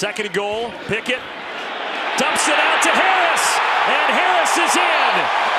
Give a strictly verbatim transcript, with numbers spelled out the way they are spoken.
Second and goal, Pickett dumps it out to Harris, and Harris is in.